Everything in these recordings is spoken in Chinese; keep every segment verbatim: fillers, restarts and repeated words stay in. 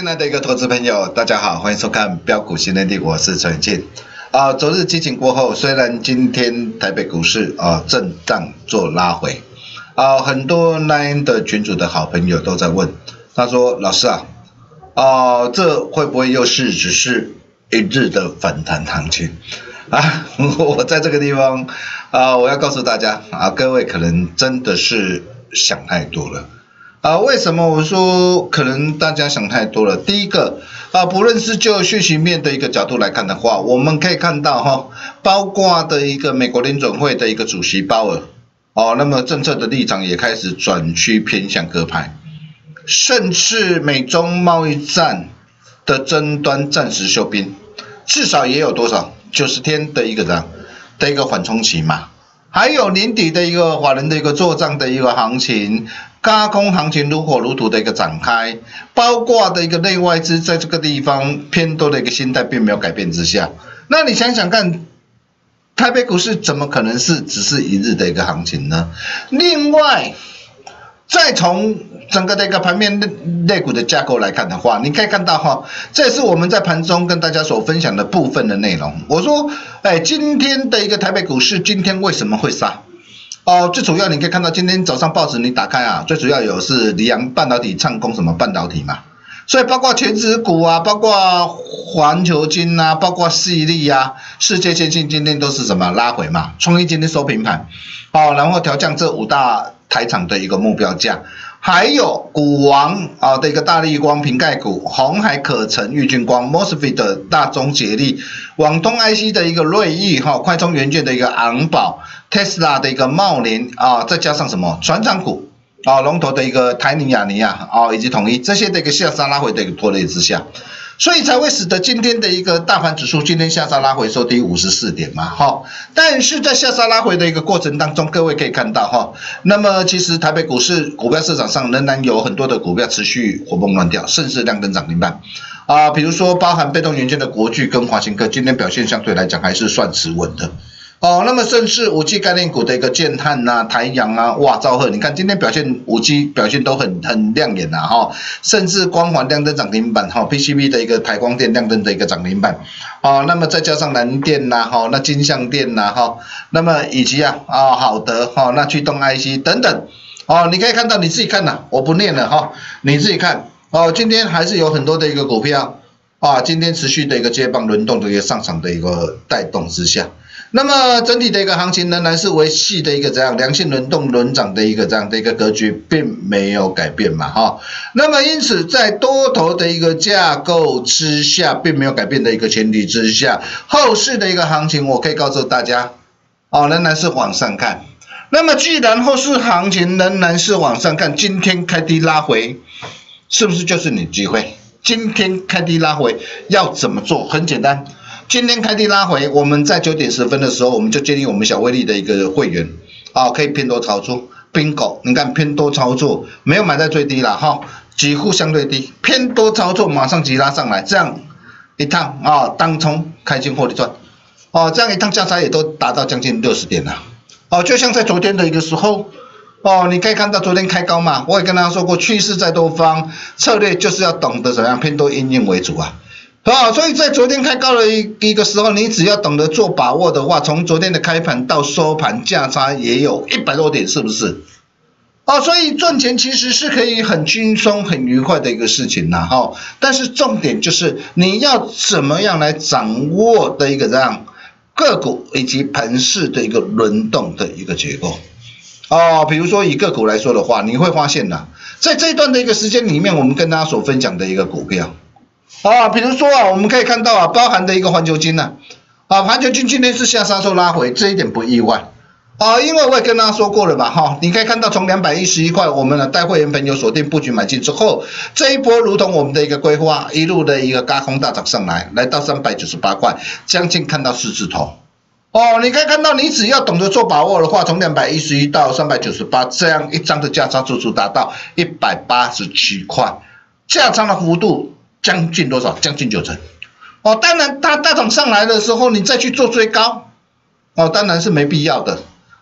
亲爱的一个投资朋友，大家好，欢迎收看标股新天地，我是陈永庆。啊，昨日激情过后，虽然今天台北股市啊震荡做拉回，啊，很多 Line 的群组的好朋友都在问，他说：“老师啊，啊，这会不会又是只是一日的反弹行情？”啊，我在这个地方啊，我要告诉大家啊，各位可能真的是想太多了。啊，为什么我说可能大家想太多了？第一个啊，不论是就讯息面的一个角度来看的话，我们可以看到哈，包括的一个美国联准会的一个主席鲍尔，哦，那么政策的立场也开始转趋偏向鸽派，甚至美中贸易战的争端暂时休兵，至少也有多少九十天的一个这样的一个缓冲期嘛。还有年底的一个法人的一个做账的一个行情，軋空行情如火如荼的一个展开，包括的一个内外资在这个地方偏多的一个心态并没有改变之下，那你想想看，台北股市怎么可能是只是一日的一个行情呢？另外，再从整个的一个盘面类股的架构来看的话，你可以看到哈，这是我们在盘中跟大家所分享的部分的内容。我说，哎，今天的一个台北股市今天为什么会杀？哦，最主要你可以看到今天早上报纸你打开啊，最主要有是里昂半导体唱攻什么半导体嘛，所以包括全指股啊，包括环球金啊，包括矽力啊，世界先进今天都是什么拉回嘛，创意今天收平盘，哦，然后调降这五大台厂的一个目标价。还有股王啊的一个大立光、瓶盖股、鸿海可成、玉晶光、M O S F E T 的大中捷力、网通 I C 的一个瑞昱哈、快充元件的一个昂宝、Tesla 的一个茂联啊，再加上什么传产股啊，龙头的一个台泥亚尼亚啊，以及统一这些的一个下杀拉回的一个拖累之下，所以才会使得今天的一个大盘指数今天下杀拉回收低五十四点嘛，哈，但是在下杀拉回的一个过程当中，各位可以看到哈，那么其实台北股市股票市场上仍然有很多的股票持续活蹦乱跳，甚至亮灯涨停板啊，比如说包含被动元件的国巨跟华新科，今天表现相对来讲还是算持稳的。哦，那么甚至五 G 概念股的一个建汉呐、台阳啊、哇、兆赫，你看今天表现五 G 表现都很很亮眼呐、啊、哈，甚至光环亮灯涨停板哈 ，P C B 的一个台光电亮灯的一个涨停板，哦，那么再加上南电呐哈，那金像电呐哈，那么以及啊啊好德哈，那驱动 I C 等等，哦，你可以看到你自己看呐，我不念了哈，你自己看哦，今天还是有很多的一个股票啊，今天持续的一个接棒轮动的一个上涨的一个带动之下。那么整体的一个行情仍然是维系的一个这样良性轮动轮涨的一个这样的一个格局，并没有改变嘛哈。那么因此在多头的一个架构之下，并没有改变的一个前提之下，后市的一个行情，我可以告诉大家，哦，仍然是往上看。那么既然后市行情仍然是往上看，今天开低拉回，是不是就是你机会？今天开低拉回要怎么做？很简单。今天开低拉回，我们在九点十分的时候，我们就建议我们小威力的一个会员，啊，可以偏多操作 ，bingo， 你看偏多操作，没有买在最低了哈，几乎相对低，偏多操作马上急拉上来，这样一趟啊，当冲开心获利赚，哦，这样一趟价差也都达到将近六十点了，哦，就像在昨天的一个时候。哦，你可以看到昨天开高嘛，我也跟大家说过，趋势在多方，策略就是要懂得怎么样偏多因应为主啊。啊、哦，所以在昨天开高的一一个时候，你只要懂得做把握的话，从昨天的开盘到收盘价差也有一百多点，是不是？哦，所以赚钱其实是可以很轻松、很愉快的一个事情呐，哈、哦。但是重点就是你要怎么样来掌握的一个这样个股以及盘势的一个轮动的一个结构。哦，比如说以个股来说的话，你会发现呐，在这一段的一个时间里面，我们跟大家所分享的一个股票。啊，比如说啊，我们可以看到啊，包含的一个环球金呐、啊，啊，环球金今天是下杀收拉回，这一点不意外啊，因为我也跟大家说过了吧，哈、哦，你可以看到从两百一十一块，我们的带会员朋友锁定布局买进之后，这一波如同我们的一个规划，一路的一个軋空大涨上来，来到三百九十八块，将近看到四字头。哦，你可以看到，你只要懂得做把握的话，从两百一十一到三百九十八，这样一张的价差足足达到一百八十七块，价差的幅度将近多少？将近九成。哦，当然它大涨上来的时候，你再去做追高，哦，当然是没必要的。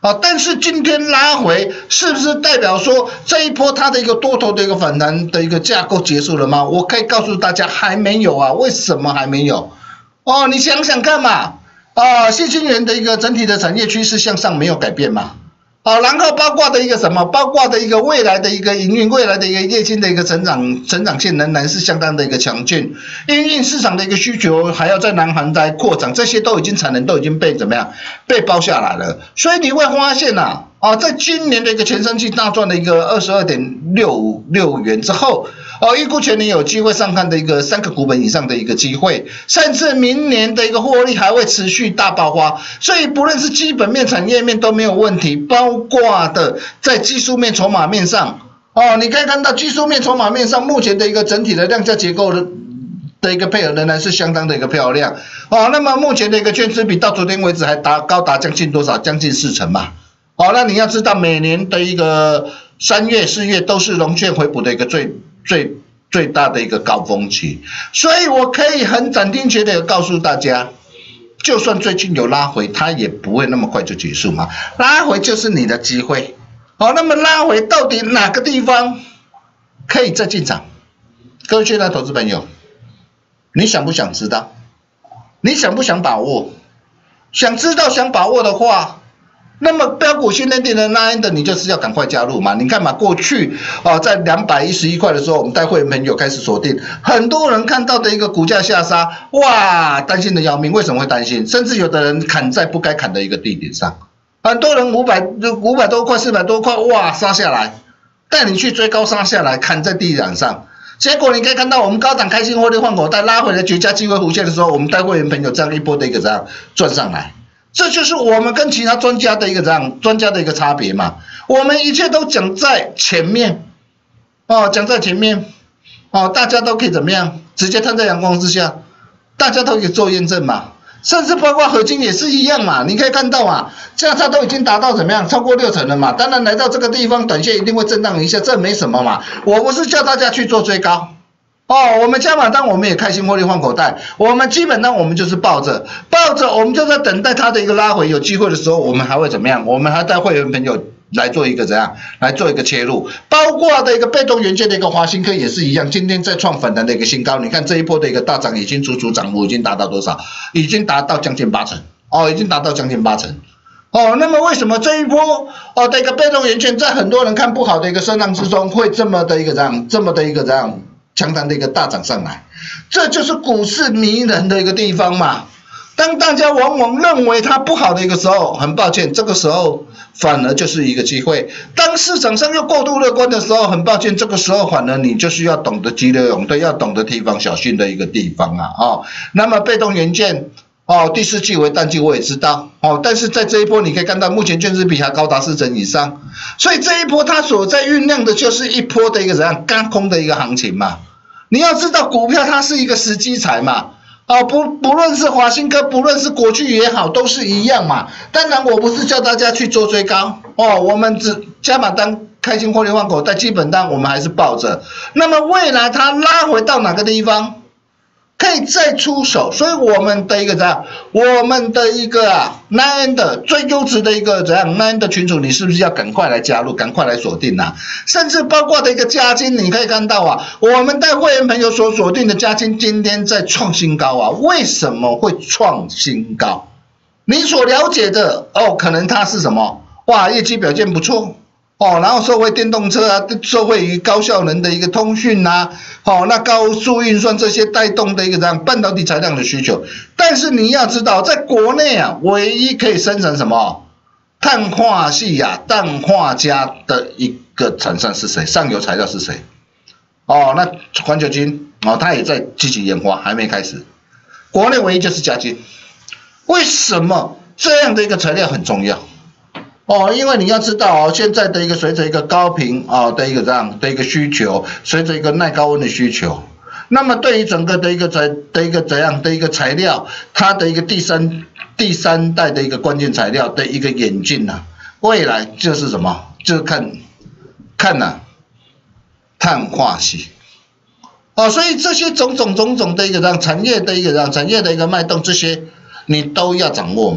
啊，但是今天拉回，是不是代表说这一波它的一个多头的一个反弹的一个架构结束了吗？我可以告诉大家，还没有啊。为什么还没有？哦，你想想看嘛，啊，新兴源的一个整体的产业趋势向上没有改变嘛？好，然后包括的一个什么？包括的一个未来的一个营运，未来的一个业绩的一个成长，成长性仍然是相当的一个强劲。因应市场的一个需求，还要在南韩在扩展，这些都已经产能都已经被怎么样被包下来了。所以你会发现呐、啊，啊，在今年的一个前三季大赚的一个二十二点六六元之后，哦，预估全年有机会上看的一个三个股本以上的一个机会，甚至明年的一个获利还会持续大爆发。所以不论是基本面、产业面都没有问题，包括的在技术面、筹码面上，哦，你可以看到技术面、筹码面上目前的一个整体的量价结构的的一个配合仍然是相当的一个漂亮。哦，那么目前的一个券资比到昨天为止还达高达将近多少？将近四成嘛。哦，那你要知道每年的一个三月、四月都是融券回补的一个最最最大的一个高峰期，所以我可以很斩钉截铁的告诉大家，就算最近有拉回，它也不会那么快就结束嘛。拉回就是你的机会。好，那么拉回到底哪个地方可以再进场？各位亲爱的投资朋友，你想不想知道？你想不想把握？想知道、想把握的话，那么标股训练营的那一的，你就是要赶快加入嘛！你看嘛，过去啊，在两百一十一块的时候，我们带会员朋友开始锁定，很多人看到的一个股价下杀，哇，担心的要命。为什么会担心？甚至有的人砍在不该砍的一个地点上，很多人五百五百多块、四百多块，哇，杀下来，带你去追高杀下来，砍在地板上。结果你可以看到，我们高档开心获利换口袋拉回来绝佳机会弧线的时候，我们带会员朋友这样一波的一个这样赚上来。这就是我们跟其他专家的一个这样专家的一个差别嘛。我们一切都讲在前面，哦，讲在前面，哦，大家都可以怎么样？直接摊在阳光之下，大家都可以做验证嘛。甚至包括合金也是一样嘛。你可以看到嘛，价差都已经达到怎么样？超过六成了嘛。当然来到这个地方，短线一定会震荡一下，这没什么嘛。我不是叫大家去做追高。哦，我们加码单我们也开心获利换口袋，我们基本上我们就是抱着抱着，我们就在等待它的一个拉回，有机会的时候我们还会怎么样？我们还带会员朋友来做一个怎样？来做一个切入，包括的一个被动元件的一个华新科也是一样，今天再创反弹的一个新高，你看这一波的一个大涨已经足足涨幅已经达到多少？已经达到将近八成哦，已经达到将近八成。哦，那么为什么这一波哦的一个被动元件在很多人看不好的一个声浪之中，会这么的一个这样，这么的一个这样？强弹的一个大涨上来，这就是股市迷人的一个地方嘛。当大家往往认为它不好的一个时候，很抱歉，这个时候反而就是一个机会。当市场上又过度乐观的时候，很抱歉，这个时候反而你就是要懂得急流勇退，要懂得提防小心的一个地方啊。哦，那么被动元件。哦，第四季为淡季我也知道哦，但是在这一波你可以看到，目前券资比还高达四成以上，所以这一波它所在酝酿的就是一波的一个怎样轧空的一个行情嘛。你要知道，股票它是一个时机财嘛，哦，不不论是华新科，不论是国巨也好，都是一样嘛。当然，我不是叫大家去做追高哦，我们只加码单开心获利换口袋，基本单我们还是抱着。那么未来它拉回到哪个地方？可以再出手，所以我们的一个怎样，我们的一个啊 nine 的最优质的一个怎样 nine 的群组，你是不是要赶快来加入，赶快来锁定啊？甚至包括的一个加金，你可以看到啊，我们带会员朋友所锁定的加金今天在创新高啊，为什么会创新高？你所了解的哦，可能它是什么？哇，业绩表现不错。哦，然后受惠电动车啊，受惠于高效能的一个通讯啊，好、哦，那高速运算这些带动的一个这样半导体材料的需求。但是你要知道，在国内啊，唯一可以生产什么碳化系啊、氮化镓的一个厂商是谁？上游材料是谁？哦，那环球晶哦，它也在积极研发，还没开始。国内唯一就是嘉晶。为什么这样的一个材料很重要？哦，因为你要知道哦，现在的一个随着一个高频啊、哦、的一个这样的一个需求，随着一个耐高温的需求，那么对于整个的一个材的一个怎样的一个材料，它的一个第三第三代的一个关键材料的一个演进呐、啊，未来就是什么？就是看看呐、啊，碳化系。哦，所以这些种种种种的一个让产业的一个让产业的一个脉动，这些你都要掌握嘛。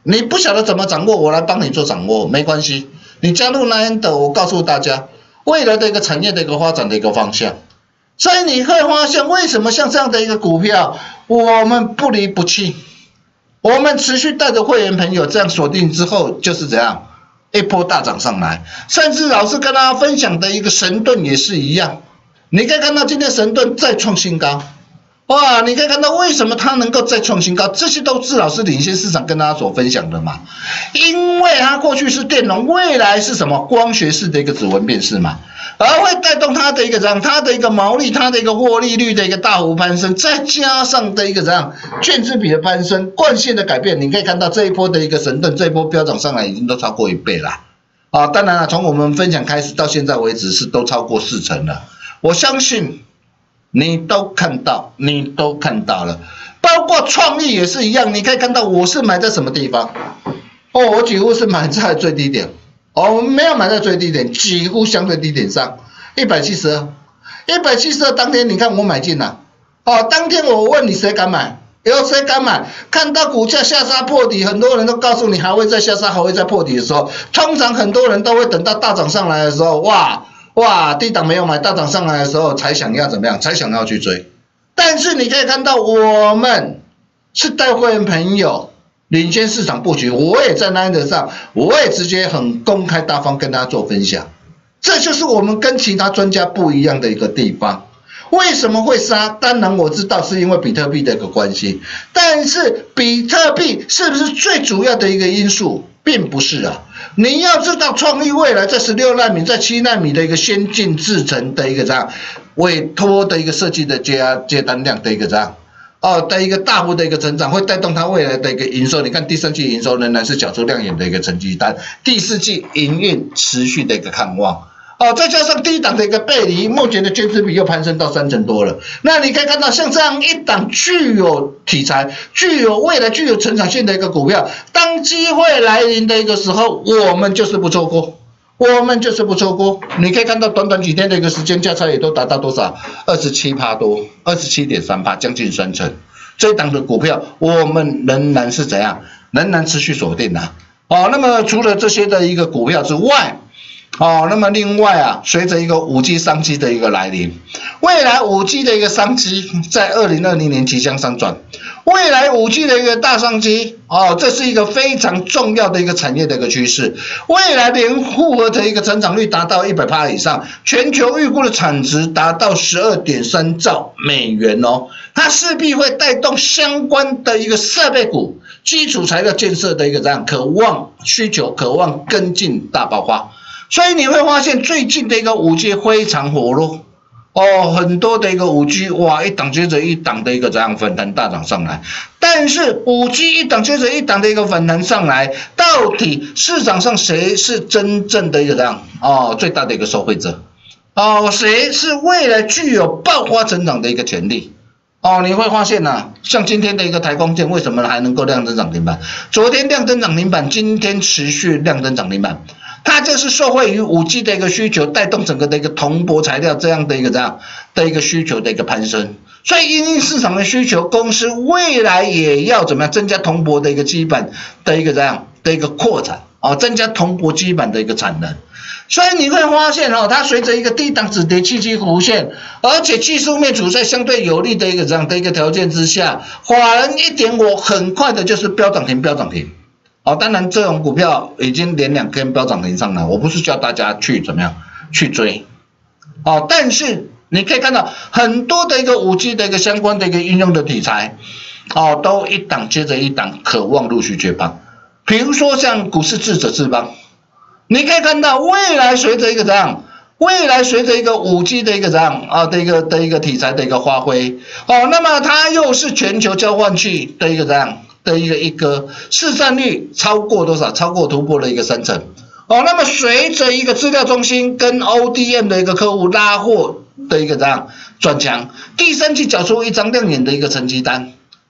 你不晓得怎么掌握，我来帮你做掌握，没关系。你加入 Nine 的，我告诉大家未来的一个产业的一个发展的一个方向。所以你会发现，为什么像这样的一个股票，我们不离不弃，我们持续带着会员朋友这样锁定之后，就是怎样一波大涨上来。甚至老师跟大家分享的一个神盾也是一样，你可以看到今天神盾再创新高。哇，你可以看到为什么它能够再创新高，这些都是老师领先市场跟大家所分享的嘛。因为它过去是电容，未来是什么光学式的一个指纹辨识嘛，而会带动它的一个怎样，它的一个毛利，它的一个获利率的一个大幅攀升，再加上的一个怎样券资比的攀升，惯性的改变，你可以看到这一波的一个神盾，这一波飙涨上来已经都超过一倍啦。啊，当然了，从我们分享开始到现在为止是都超过四成了，我相信。你都看到，你都看到了，包括创意也是一样。你可以看到我是买在什么地方？哦，我几乎是买在最低点，哦，我没有买在最低点，几乎相对低点上，一百七十二，一百七十二当天你看我买进了，哦，当天我问你谁敢买？有谁敢买？看到股价下杀破底，很多人都告诉你还会再下杀，还会再破底的时候，通常很多人都会等到大涨上来的时候，哇！哇，低档没有买，大涨上来的时候才想要怎么样？才想要去追。但是你可以看到，我们是带会员朋友领先市场布局，我也在 Nine 上，我也直接很公开大方跟大家做分享。这就是我们跟其他专家不一样的一个地方。为什么会杀？当然我知道是因为比特币的一个关系，但是比特币是不是最主要的一个因素？并不是啊，你要知道创意未来在十六奈米、在七奈米的一个先进制程的一个这样委托的一个设计的接接单量的一个这样哦的一个大幅的一个成长，会带动它未来的一个营收。你看第三季营收仍然是缴出亮眼的一个成绩单，第四季营运持续的一个看望。哦，再加上低档的一个背离，目前的券资比又攀升到三成多了。那你可以看到，像这样一档具有题材、具有未来、具有成长性的一个股票，当机会来临的一个时候，我们就是不错过，我们就是不错过。你可以看到，短短几天的一个时间价差也都达到多少？二十七趴多，二十七点三趴，将近三成。这一档的股票，我们仍然是怎样？仍然持续锁定啊。哦，那么除了这些的一个股票之外，哦，那么另外啊，随着一个 五 G 商机的一个来临，未来 五 G 的一个商机在二零二零年即将商转，未来 五 G 的一个大商机，哦，这是一个非常重要的一个产业的一个趋势。未来年复合的一个成长率达到 百分之一百 以上，全球预估的产值达到 十二点三兆美元哦，它势必会带动相关的一个设备股、基础材料建设的一个这样渴望需求，渴望跟进大爆发。所以你会发现最近的一个 五 G 非常火热哦，很多的一个 五 G 哇，一档接着一档的一个这样反弹大涨上来。但是 五 G 一档接着一档的一个反弹上来，到底市场上谁是真正的一个这样哦最大的一个受惠者？哦，谁是未来具有爆发成长的一个潜力？哦，你会发现呐、啊，像今天的一个台光电为什么还能够亮灯涨停板？昨天亮灯涨停板，今天持续亮灯涨停板。它就是受惠于 五 G 的一个需求，带动整个的一个铜箔材料这样的一个这样的一个需求的一个攀升，所以因应市场的需求，公司未来也要怎么样增加铜箔的一个基板的一个这样的一个扩展哦，增加铜箔基板的一个产能。所以你会发现哦，它随着一个低档止跌契机弧线，而且技术面处在相对有利的一个这样的一个条件之下，法人一点我很快的就是飙涨停，飙涨停。哦，当然这种股票已经连两根飙涨停上来，我不是叫大家去怎么样去追，哦，但是你可以看到很多的一个 五 G 的一个相关的一个应用的题材，哦，都一档接着一档，渴望陆续接棒。比如说像股市智者智邦，你可以看到未来随着一个怎样，未来随着一个 五 G 的一个怎样啊的一个的一个题材的一个发挥，哦，那么它又是全球交换器的一个怎样？的一个一个市占率超过多少？超过突破了一个三成。哦，那么随着一个资料中心跟 O D M 的一个客户拉货的一个这样转强，第三季缴出一张亮眼的一个成绩单。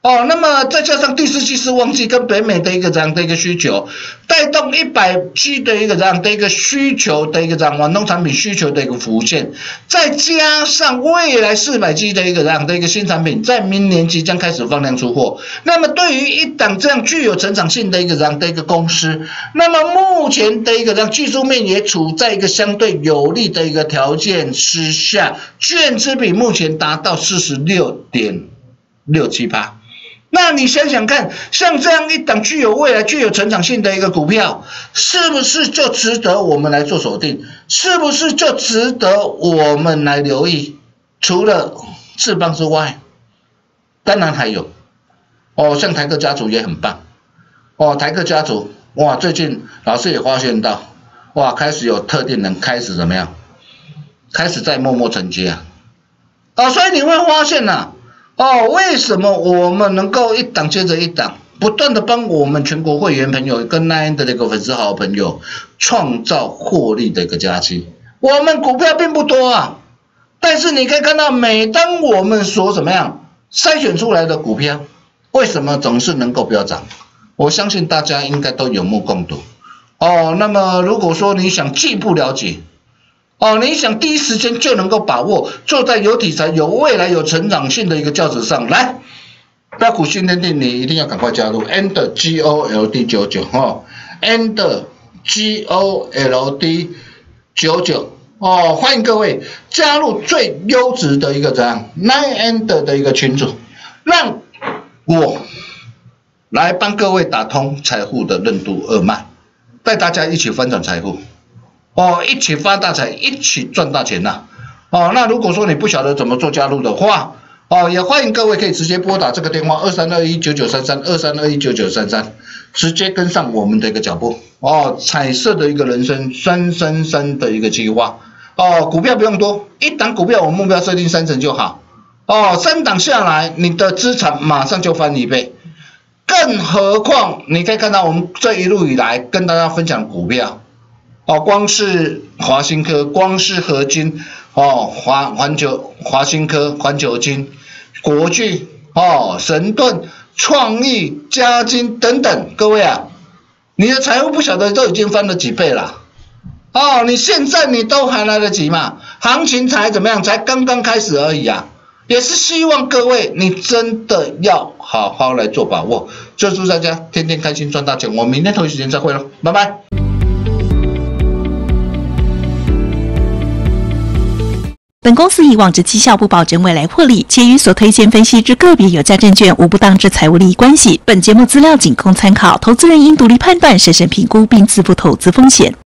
哦，那么再加上第四季是旺季跟北美的一个这样的一个需求，带动一百 G 的一个这样的一个需求的一个这样农产品需求的一个浮现，再加上未来四百 G 的一个这样的一个新产品，在明年即将开始放量出货。那么对于一档这样具有成长性的一个这样的一个公司，那么目前的一个这样技术面也处在一个相对有利的一个条件之下，券资比目前达到 四十六点六七八。那你想想看，像这样一档具有未来、具有成长性的一个股票，是不是就值得我们来做锁定？是不是就值得我们来留意？除了智邦之外，当然还有哦，像台客家族也很棒哦，台客家族哇，最近老师也发现到哇，开始有特定人开始怎么样？开始在默默承接啊，哦，所以你会发现呐、啊。哦，为什么我们能够一档接着一档，不断的帮我们全国会员朋友跟那样的一个粉丝好朋友创造获利的一个佳期？我们股票并不多啊，但是你可以看到，每当我们所怎么样筛选出来的股票，为什么总是能够飙涨？我相信大家应该都有目共睹。哦，那么如果说你想进一步了解，哦，你想第一时间就能够把握，坐在有题材、有未来、有成长性的一个轿子上来，标股训练营你一定要赶快加入 ，and G O L D 九九 哈 ，and G O L D 九九哦，欢迎各位加入最优质的一个怎样 nine and 的一个群组，让我来帮各位打通财富的任督二脉，带大家一起翻转财富。哦，一起发大财，一起赚大钱呐、啊！哦，那如果说你不晓得怎么做加入的话，哦，也欢迎各位可以直接拨打这个电话二三二一九九三三二三二一九九三三，直接跟上我们的一个脚步。哦，彩色的一个人生三三三的一个计划。哦，股票不用多，一档股票我目标设定三成就好。哦，三档下来，你的资产马上就翻一倍。更何况你可以看到我们这一路以来跟大家分享股票。哦，光是华新科，光是合金，哦，华环球、华新科、环球金、国巨，哦，神盾、创意、嘉金等等，各位啊，你的财富不晓得都已经翻了几倍了。哦，你现在你都还来得及嘛？行情才怎么样？才刚刚开始而已啊！也是希望各位你真的要好好来做把握。就祝大家天天开心赚大钱，我们明天同一时间再会了，拜拜。 本公司以往之绩效不保证未来获利，且与所推荐分析之个别有价证券无不当之财务利益关系。本节目资料仅供参考，投资人应独立判断、审慎评估并自负投资风险。